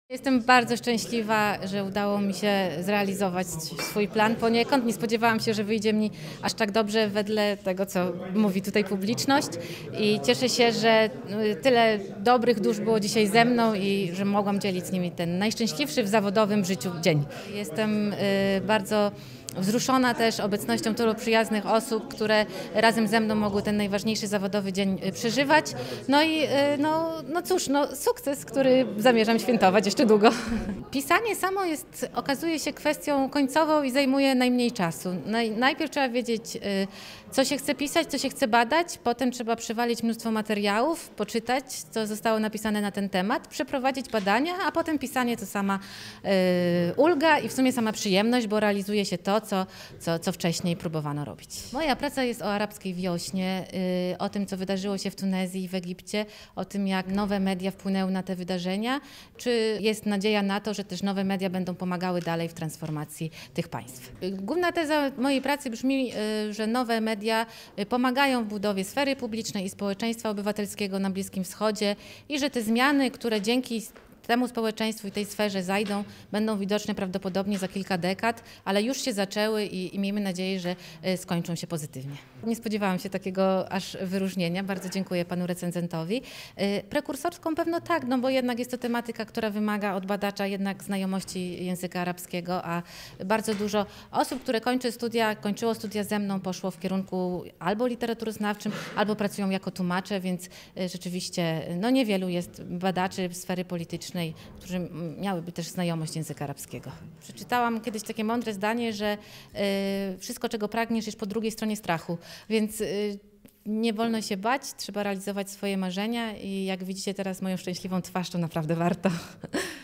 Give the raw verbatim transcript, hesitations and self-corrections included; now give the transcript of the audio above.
Jestem bardzo szczęśliwa, że udało mi się zrealizować swój plan poniekąd. Nie spodziewałam się, że wyjdzie mi aż tak dobrze wedle tego, co mówi tutaj publiczność i cieszę się, że tyle dobrych dusz było dzisiaj ze mną i że mogłam dzielić z nimi ten najszczęśliwszy w zawodowym życiu dzień. Jestem bardzo wzruszona też obecnością tylu przyjaznych osób, które razem ze mną mogły ten najważniejszy zawodowy dzień przeżywać. No i no, no cóż, no, sukces, który zamierzam świętować jeszcze długo. Pisanie samo jest, okazuje się, kwestią końcową i zajmuje najmniej czasu. Najpierw trzeba wiedzieć, co się chce pisać, co się chce badać, potem trzeba przywalić mnóstwo materiałów, poczytać, co zostało napisane na ten temat, przeprowadzić badania, a potem pisanie to sama y, ulga i w sumie sama przyjemność, bo realizuje się to, co, co, co wcześniej próbowano robić. Moja praca jest o arabskiej wiośnie, y, o tym, co wydarzyło się w Tunezji i w Egipcie, o tym, jak nowe media wpłynęły na te wydarzenia, czy jest nadzieja na to, że też nowe media będą pomagały dalej w transformacji tych państw. Główna teza mojej pracy brzmi, y, że nowe media Media pomagają w budowie sfery publicznej i społeczeństwa obywatelskiego na Bliskim Wschodzie i że te zmiany, które dzięki temu społeczeństwu i tej sferze zajdą, będą widoczne prawdopodobnie za kilka dekad, ale już się zaczęły i, i miejmy nadzieję, że skończą się pozytywnie. Nie spodziewałam się takiego aż wyróżnienia. Bardzo dziękuję panu recenzentowi. Prekursorską pewno tak, no bo jednak jest to tematyka, która wymaga od badacza jednak znajomości języka arabskiego, a bardzo dużo osób, które kończy studia, kończyło studia ze mną, poszło w kierunku albo literaturoznawczym, albo pracują jako tłumacze, więc rzeczywiście no niewielu jest badaczy sfery politycznej, którzy miałyby też znajomość języka arabskiego. Przeczytałam kiedyś takie mądre zdanie, że y, wszystko, czego pragniesz, jest po drugiej stronie strachu, więc y, nie wolno się bać, trzeba realizować swoje marzenia i jak widzicie teraz moją szczęśliwą twarz, to naprawdę warto.